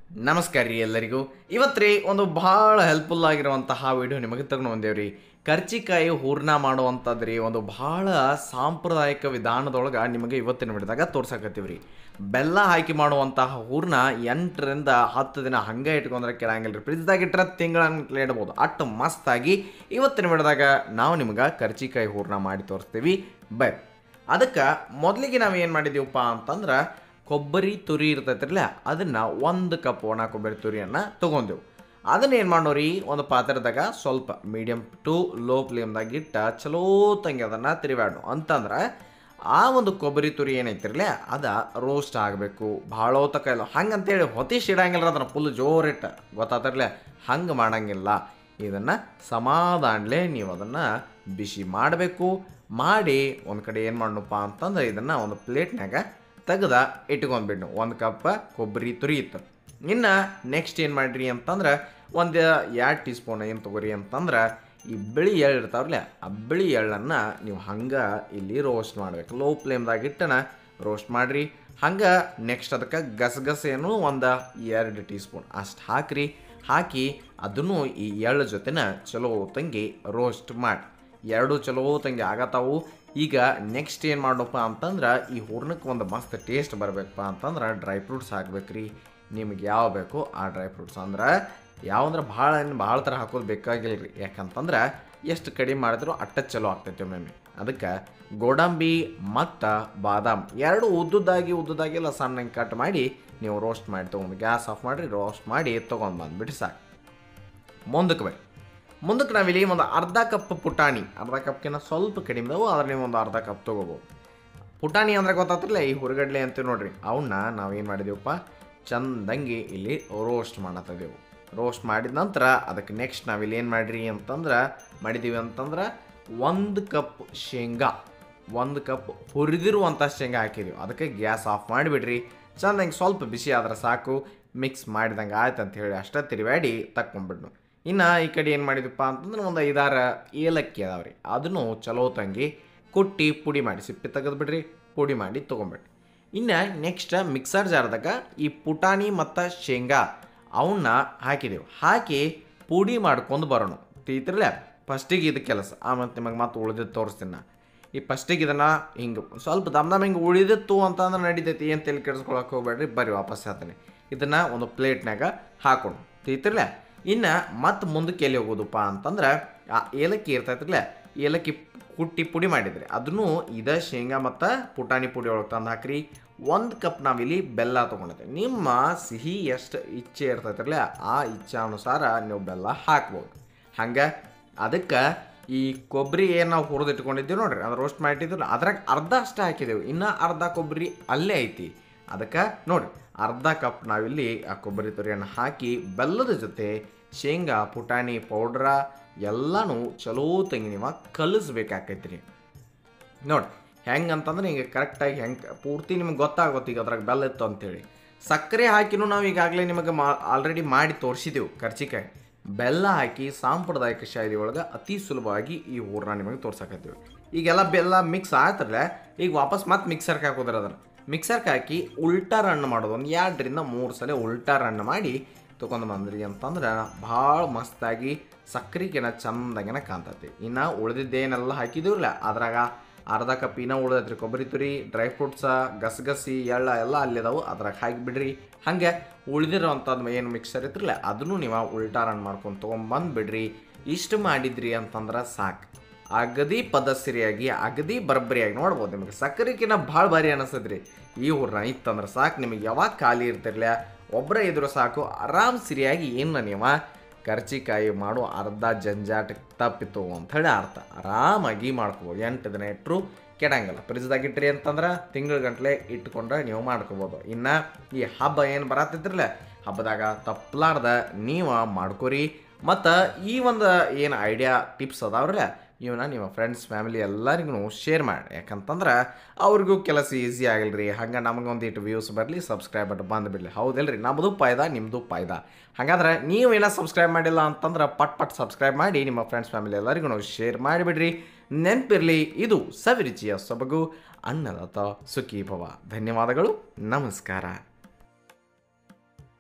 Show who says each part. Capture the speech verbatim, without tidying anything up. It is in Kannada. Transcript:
Speaker 1: ನಮಸ್ಕಾರ ರೀ ಎಲ್ಲರಿಗೂ. ಇವತ್ತು ರೀ ಒಂದು ಭಾಳ ಹೆಲ್ಪ್ಫುಲ್ ಆಗಿರುವಂತಹ ವಿಡಿಯೋ ನಿಮಗೆ ತಗೊಂಡು ಬಂದೇವ್ರಿ. ಕರ್ಚಿಕಾಯಿ ಹೂರ್ಣ ಮಾಡುವಂಥದ್ದು ರೀ ಒಂದು ಭಾಳ ಸಾಂಪ್ರದಾಯಿಕ ವಿಧಾನದೊಳಗೆ ನಿಮಗೆ ಇವತ್ತಿನ ವಿಡಿಯೋದಾಗ ತೋರ್ಸಕತ್ತೀವಿ ರೀ. ಬೆಲ್ಲ ಹಾಕಿ ಮಾಡುವಂತಹ ಹೂರ್ಣ ಎಂಟರಿಂದ ಹತ್ತು ದಿನ ಹಂಗೆ ಇಟ್ಕೊಂಡ್ರೆ ಕೆಳಂಗಿಲ್ಲ ರೀ. ಫ್ರಿಜ್ದಾಗ ಇಟ್ಟರೆ ತಿಂಗಳನ್ನ ಇಡ್ಬೋದು. ಅಷ್ಟು ಮಸ್ತಾಗಿ ಇವತ್ತಿನ ವಿಡಿಯೋದಾಗ ನಾವು ನಿಮ್ಗೆ ಕರ್ಚಿಕಾಯಿ ಹೂರ್ಣ ಮಾಡಿ ತೋರಿಸ್ತೀವಿ. ಬೈ ಅದಕ್ಕೆ ಮೊದಲಿಗೆ ನಾವು ಏನು ಮಾಡಿದ್ದೀವಪ್ಪ ಅಂತಂದ್ರೆ ಕೊಬ್ಬರಿ ತುರಿ ಇರ್ತೈತಿರಲ್ಲ, ಅದನ್ನು ಒಂದು ಕಪ್ ಒಣ ಕೊಬ್ಬರಿ ತುರಿಯನ್ನು ತೊಗೊಂಡೆವು. ಅದನ್ನ ಏನು ಮಾಡೋರಿ, ಒಂದು ಪಾತ್ರದಾಗ ಸ್ವಲ್ಪ ಮೀಡಿಯಮ್ ಟು ಲೋ ಫ್ಲೇಮ್ದಾಗ ಇಟ್ಟ ಚಲೋ ತಂಗಿ ಅದನ್ನು ತಿರುವಾಡು ಅಂತಂದ್ರೆ ಆ ಒಂದು ಕೊಬ್ಬರಿ ತುರಿ ಏನೈತಿರಲ್ಲ ಅದು ರೋಸ್ಟ್ ಆಗಬೇಕು. ಭಾಳ ಹೊತ್ತಕ ಇಲ್ಲ ಹಂಗಂತೇಳಿ ಹೊತ್ತಿಸಿ ಇಡಂಗಿಲ್ಲ, ಅದನ್ನು ಫುಲ್ ಜೋರಿಟ್ಟ ಗೊತ್ತಾತಿರಲ್ಲ, ಹಂಗೆ ಮಾಡಂಗಿಲ್ಲ. ಇದನ್ನು ಸಮಾಧಾನಲೇ ನೀವು ಅದನ್ನು ಬಿಸಿ ಮಾಡಬೇಕು. ಮಾಡಿ ಒಂದು ಕಡೆ ಏನು ಮಾಡಣಪ್ಪ ಅಂತಂದ್ರೆ ಇದನ್ನು ಒಂದು ಪ್ಲೇಟ್ನಾಗ ತೆಗೆದ ಇಟ್ಕೊಂಡ್ಬಿಡ್ನು. ಒಂದು ಕಪ್ ಕೊಬ್ಬರಿ ತುರಿ ಇತ್ತು. ಇನ್ನು ನೆಕ್ಸ್ಟ್ ಏನು ಮಾಡಿರಿ ಅಂತಂದ್ರೆ ಒಂದು ಎರಡು ಟೀ ಸ್ಪೂನ್ ಏನು ತೊಗೊರಿ ಅಂತಂದ್ರೆ ಈ ಬಿಳಿ ಎಳ್ಳು ಇರ್ತಾವ್ರಲ್ಲ, ಆ ಬಿಳಿ ಎಳ್ಳನ್ನು ನೀವು ಹಂಗೆ ಇಲ್ಲಿ ರೋಸ್ಟ್ ಮಾಡ್ಬೇಕು. ಲೋ ಫ್ಲೇಮ್ದಾಗ ಇಟ್ಟನ ರೋಸ್ಟ್ ಮಾಡಿರಿ. ಹಂಗೆ ನೆಕ್ಸ್ಟ್ ಅದಕ್ಕೆ ಗಸಗಸೆಯನ್ನು ಒಂದು ಎರಡು ಟೀ ಸ್ಪೂನ್ ಅಷ್ಟು ಹಾಕಿರಿ. ಹಾಕಿ ಅದನ್ನು ಈ ಎಳ್ಳು ಜೊತೆನ ಚಲೋ ತಂಗಿ ರೋಸ್ಟ್ ಮಾಡಿ. ಎರಡು ಚಲೋ ತಂಗಿ ಆಗತ್ತಾವು. ಈಗ ನೆಕ್ಸ್ಟ್ ಏನು ಮಾಡಪ್ಪ ಅಂತಂದ್ರೆ ಈ ಹೂರ್ಣಕ್ಕೆ ಒಂದು ಮಸ್ತ್ ಟೇಸ್ಟ್ ಬರಬೇಕಪ್ಪ ಅಂತಂದ್ರೆ ಡ್ರೈ ಫ್ರೂಟ್ಸ್ ಹಾಕ್ಬೇಕು ರೀ. ನಿಮ್ಗೆ ಯಾವ ಬೇಕು ಆ ಡ್ರೈ ಫ್ರೂಟ್ಸ್ ಅಂದ್ರೆ ಯಾವಂದ್ರೆ ಭಾಳ ಭಾಳ ಥರ ಹಾಕೋದು ಬೇಕಾಗಿಲ್ಲ ರೀ. ಯಾಕಂತಂದ್ರೆ ಎಷ್ಟು ಕಡಿಮೆ ಮಾಡಿದ್ರು ಅಟ್ಟ ಚಲೋ ಆಗ್ತೈತೆ ಒಮ್ಮೆ. ಅದಕ್ಕೆ ಗೋಡಂಬಿ ಮತ್ತು ಬಾದಾಮ್ ಎರಡು ಉದ್ದುದಾಗಿ ಉದ್ದುದಾಗಿ ಎಲ್ಲ ಸಣ್ಣಗೆ ಕಟ್ ಮಾಡಿ ನೀವು ರೋಸ್ಟ್ ಮಾಡಿ ತೊಗೊಂಡು ಗ್ಯಾಸ್ ಆಫ್ ಮಾಡಿರಿ. ರೋಸ್ಟ್ ಮಾಡಿ ತೊಗೊಂಡು ಬಂದುಬಿಟ್ಟು ಸಾಕು. ಮುಂದಕ್ಕೆ ಬೈ ಮುಂದಕ್ಕೆ ನಾವಿಲ್ಲಿ ಒಂದು ಅರ್ಧ ಕಪ್ ಪುಟಾಣಿ, ಅರ್ಧ ಕಪ್ಕಿಂತ ಸ್ವಲ್ಪ ಕಡಿಮೆ ಇದಾವೆ, ಆದರೆ ನೀವು ಒಂದು ಅರ್ಧ ಕಪ್ ತೊಗೋಬೋದು. ಪುಟಾಣಿ ಅಂದರೆ ಗೊತ್ತಾಗ್ತಿರಲ್ಲ, ಈ ಹುರುಗಡ್ಲೆ ಅಂತೀವಿ ನೋಡ್ರಿ, ಅವನ್ನ ನಾವೇನು ಮಾಡಿದೆವಪ್ಪ ಚಂದಂಗಿ ಇಲ್ಲಿ ರೋಸ್ಟ್ ಮಾಡತ್ತಿದ್ದೆವು. ರೋಸ್ಟ್ ಮಾಡಿದ ನಂತರ ಅದಕ್ಕೆ ನೆಕ್ಸ್ಟ್ ನಾವಿಲ್ಲಿ ಏನು ಮಾಡಿರಿ ಅಂತಂದ್ರೆ ಮಾಡಿದ್ದೀವಿ ಅಂತಂದ್ರೆ ಒಂದು ಕಪ್ ಶೇಂಗಾ, ಒಂದು ಕಪ್ ಹುರಿದಿರುವಂಥ ಶೇಂಗಾ ಹಾಕಿದ್ದೀವಿ. ಅದಕ್ಕೆ ಗ್ಯಾಸ್ ಆಫ್ ಮಾಡಿಬಿಡ್ರಿ. ಚಂದಂಗೆ ಸ್ವಲ್ಪ ಬಿಸಿ ಆದ್ರೆ ಸಾಕು. ಮಿಕ್ಸ್ ಮಾಡಿದಂಗೆ ಆಯ್ತು ಅಂತ ಹೇಳಿ ಅಷ್ಟೇ ತಿರುವಾಡಿ ತಕ್ಕೊಂಬಿಡ್ನು. ಇನ್ನು ಈ ಕಡೆ ಏನು ಮಾಡಿದಪ್ಪ ಅಂತಂದ್ರೆ ಒಂದು ಐದಾರು ಏಲಕ್ಕಿ ಅದಾವ್ರಿ, ಅದನ್ನು ಚಲೋ ತಂಗಿ ಕುಟ್ಟಿ ಪುಡಿ ಮಾಡಿ ಸಿಪ್ಪೆ ತೆಗೆದುಬಿಡ್ರಿ, ಪುಡಿ ಮಾಡಿ ತೊಗೊಂಬಿಡ್ರಿ. ಇನ್ನು ನೆಕ್ಸ್ಟ್ ಮಿಕ್ಸರ್ ಜಾರ್ದಾಗ ಈ ಪುಟಾಣಿ ಮತ್ತು ಶೇಂಗಾ ಅವನ್ನ ಹಾಕಿದೆವು. ಹಾಕಿ ಪುಡಿ ಮಾಡ್ಕೊಂಡು ಬರೋಣ. ತೀತಿರಲ್ಲ ಫಸ್ಟಿಗೆ ಇದು ಕೆಲಸ, ಆಮೇಲೆ ನಿಮಗೆ ಮತ್ತೆ ಉಳಿದಿದ್ದು ತೋರಿಸ್ತೀನಿ ನಾ. ಈ ಫಸ್ಟಿಗೆ ಇದನ್ನು ಹಿಂಗೆ ಸ್ವಲ್ಪ ದಮ್ ದಮ್ ಹಿಂಗೆ ಉಳಿದಿತ್ತು ಅಂತಂದ್ರೆ ನಡೀತೈತಿ, ಏನು ತಲೆ ಕೆಡಿಸ್ಕೊಳಕ್ಕೆ ಹೋಗ್ಬೇಡ್ರಿ. ಬರ್ರಿ ವಾಪಸ್ ಹೇಳ್ತೀನಿ. ಇದನ್ನು ಒಂದು ಪ್ಲೇಟ್ನಾಗ ಹಾಕೊಂಡು ತೀತಿರಲ್ಲ. ಇನ್ನು ಮತ್ತು ಮುಂದಕ್ಕೆ ಎಲ್ಲಿ ಹೋಗೋದಪ್ಪ ಅಂತಂದ್ರೆ ಆ ಏಲಕ್ಕಿ ಇರ್ತೈತಿರಲ್ಲ, ಏಲಕ್ಕಿ ಕುಟ್ಟಿ ಪುಡಿ ಮಾಡಿದ್ರಿ ಅದನ್ನು ಇದ ಶೇಂಗಾ ಮತ್ತು ಪುಟಾಣಿ ಪುಡಿ ಒಳಗೆ ತಂದು ಹಾಕ್ರಿ. ಒಂದು ಕಪ್ ನಾವಿಲ್ಲಿ ಬೆಲ್ಲ ತೊಗೊಂಡಿದ್ದೀವಿ. ನಿಮ್ಮ ಸಿಹಿ ಎಷ್ಟು ಇಚ್ಛೆ ಇರ್ತೈತಿರಲ್ಲ ಆ ಇಚ್ಛಾನುಸಾರ ನೀವು ಬೆಲ್ಲ ಹಾಕ್ಬೋದು. ಹಂಗೆ ಅದಕ್ಕೆ ಈ ಕೊಬ್ಬರಿ ಏನು ನಾವು ಹುರಿದಿಟ್ಕೊಂಡಿದ್ದೀವಿ ನೋಡ್ರಿ, ಅದು ರೋಸ್ಟ್ ಮಾಡಿಟ್ಟಿದ್ರು ಅದ್ರಾಗ ಅರ್ಧ ಅಷ್ಟೇ ಹಾಕಿದೆವು. ಇನ್ನು ಅರ್ಧ ಕೊಬ್ಬರಿ ಅಲ್ಲೇ ಐತಿ. ಅದಕ್ಕೆ ನೋಡಿರಿ ಅರ್ಧ ಕಪ್ ನಾವಿಲ್ಲಿ ಆ ಕೊಬ್ಬರಿ ತುರಿಯನ್ನು ಹಾಕಿ ಬೆಲ್ಲದ ಜೊತೆ ಶೇಂಗಾ ಪುಟಾಣಿ ಪೌಡ್ರ ಎಲ್ಲನೂ ಚಲೋ ತಂಗಿ ನೀವು ಕಲಿಸ್ಬೇಕಾಕೈತಿ ರೀ. ನೋಡಿ ಹೆಂಗೆ ಅಂತಂದ್ರೆ ಹಿಂಗೆ ಕರೆಕ್ಟಾಗಿ ಹೆಂಗೆ ಪೂರ್ತಿ ನಿಮ್ಗೆ ಗೊತ್ತಾಗುತ್ತೆ ಈಗ ಅದ್ರಾಗ ಬೆಲ್ಲ ಇತ್ತು ಅಂತೇಳಿ. ಸಕ್ಕರೆ ಹಾಕಿನೂ ನಾವು ಈಗಾಗಲೇ ನಿಮಗೆ ಮಾ ಆಲ್ರೆಡಿ ಮಾಡಿ ತೋರಿಸಿದೆವು ಕರ್ಚಿಕಾಯಿ. ಬೆಲ್ಲ ಹಾಕಿ ಸಾಂಪ್ರದಾಯಿಕ ಶೈಲಿ ಒಳಗೆ ಅತಿ ಸುಲಭವಾಗಿ ಈ ಹೂರ್ಣ ನಿಮಗೆ ತೋರ್ಸಕತ್ತೀವಿ. ಈಗೆಲ್ಲ ಬೆಲ್ಲ ಮಿಕ್ಸ್ ಆಗ್ತಿರಲ್ಲ, ಈಗ ವಾಪಸ್ ಮತ್ತೆ ಮಿಕ್ಸರ್ಗೆ ಹಾಕೋದ್ರೆ ಅದನ್ನು ಮಿಕ್ಸರ್ಗೆ ಹಾಕಿ ಉಲ್ಟಾ ರನ್ ಮಾಡೋದು. ಒಂದು ಎರಡರಿಂದ ಮೂರು ಸಲ ಉಲ್ಟಾ ರನ್ ಮಾಡಿ ತೊಗೊಂಡು ಬಂದ್ರಿ ಅಂತಂದ್ರೆ ಭಾಳ ಮಸ್ತಾಗಿ ಸಕ್ಕರೆಗೆನ ಚಂದಾಗೆನ ಕಾಣ್ತೈತಿ. ಇನ್ನು ಉಳಿದಿದ್ದೇನೆಲ್ಲ ಹಾಕಿದೀವ್ರಲ್ಲ ಅದ್ರಾಗ ಅರ್ಧ ಕಪ್ ಇನ್ನೂ ಉಳಿದೈತ್ರಿ ಕೊಬ್ಬರಿ ತುರಿ, ಡ್ರೈ ಫ್ರೂಟ್ಸ, ಗಸಗಸಿ, ಎಳ್ಳ ಎಲ್ಲ ಅಲ್ಲಿದಾವು, ಅದ್ರಾಗ ಹಾಕಿಬಿಡ್ರಿ. ಹಾಗೆ ಉಳಿದಿರೋವಂಥದ್ದು ಏನು ಮಿಕ್ಸರ್ ಇತ್ರಲ್ಲ ಅದನ್ನು ನೀವು ಉಲ್ಟಾ ರನ್ ಮಾಡ್ಕೊಂಡು ತೊಗೊಂಬಂದುಬಿಡ್ರಿ. ಇಷ್ಟು ಮಾಡಿದ್ರಿ ಅಂತಂದ್ರೆ ಸಾಕು. ಅಗದಿ ಪದಸಿರಿಯಾಗಿ ಅಗದಿ ಬರಬ್ಬರಿಯಾಗಿ ನೋಡ್ಬೋದು. ನಿಮಗೆ ಸಕ್ಕರೆಕಿನ್ನ ಭಾಳ ಭಾರಿ ಅನಿಸ್ತದ್ರಿ. ಈ ಹೂರ್ಣ ಇತ್ತಂದ್ರೆ ಸಾಕು. ನಿಮಗೆ ಯಾವಾಗ ಖಾಲಿ ಇರ್ತಿರ್ಲ ಒಬ್ಬರೇ ಇದ್ರೂ ಸಾಕು, ಆರಾಮ್ ಸಿರಿಯಾಗಿ ಏನು ನೀವು ಕರ್ಚಿಕಾಯಿ ಮಾಡೋ ಅರ್ಧ ಜಂಜಾಟ ತಪ್ಪಿತ್ತು ಅಂಥೇಳಿ ಅರ್ಥ. ಆರಾಮಾಗಿ ಮಾಡ್ಕೋಬೋದು. ಎಂಟು ದಿನ ಇಟ್ಟರು ಕೆಡಂಗಿಲ್ಲ. ಫ್ರಿಜ್ದಾಗ ಇಟ್ರಿ ಅಂತಂದ್ರೆ ತಿಂಗಳ ಗಂಟ್ಲೆ ಇಟ್ಕೊಂಡ್ರೆ ನೀವು ಮಾಡ್ಕೋಬೋದು. ಇನ್ನು ಈ ಹಬ್ಬ ಏನು ಬರತ್ತಿದ್ರಲ್ಲ ಹಬ್ಬದಾಗ ತಪ್ಪಲಾರ್ದ ನೀವು ಮಾಡ್ಕೊರಿ. ಮತ್ತು ಈ ಒಂದು ಏನು ಐಡಿಯಾ ಟಿಪ್ಸ್ ಅದಾವ್ರಲ್ಲ ಇವನ್ನ ನಿಮ್ಮ ಫ್ರೆಂಡ್ಸ್ ಫ್ಯಾಮಿಲಿ ಎಲ್ಲರಿಗೂ ಶೇರ್ ಮಾಡಿ. ಯಾಕಂತಂದ್ರೆ ಅವ್ರಿಗೂ ಕೆಲಸ ಈಸಿ ಆಗಿಲ್ರಿ. ಹಂಗೆ ನಮಗೊಂದಿಟ್ಟು ವ್ಯೂಸ್ ಬರಲಿ, ಸಬ್ಸ್ಕ್ರೈಬ್ ಬಟ್ ಬಂದುಬಿಡಲಿ. ಹೌದಿಲ್ಲ ರೀ, ನಮ್ಮದು ಪಾಯ್ದ ನಿಮ್ಮದು ಪಾಯ್ದ. ಹಾಗಾದ್ರೆ ನೀವೇನೋ ಸಬ್ಸ್ಕ್ರೈಬ್ ಮಾಡಿಲ್ಲ ಅಂತಂದ್ರೆ ಪಟ್ ಪಟ್ ಸಬ್ಸ್ಕ್ರೈಬ್ ಮಾಡಿ ನಿಮ್ಮ ಫ್ರೆಂಡ್ಸ್ ಫ್ಯಾಮಿಲಿ ಎಲ್ಲರಿಗೂ ಶೇರ್ ಮಾಡಿಬಿಡ್ರಿ. ನೆನಪಿರಲಿ, ಇದು ಸವಿರುಚಿಯ ಸೊಬಗು ಅನ್ನದಾತ ಸುಖೀ ಭವ. ಧನ್ಯವಾದಗಳು, ನಮಸ್ಕಾರ.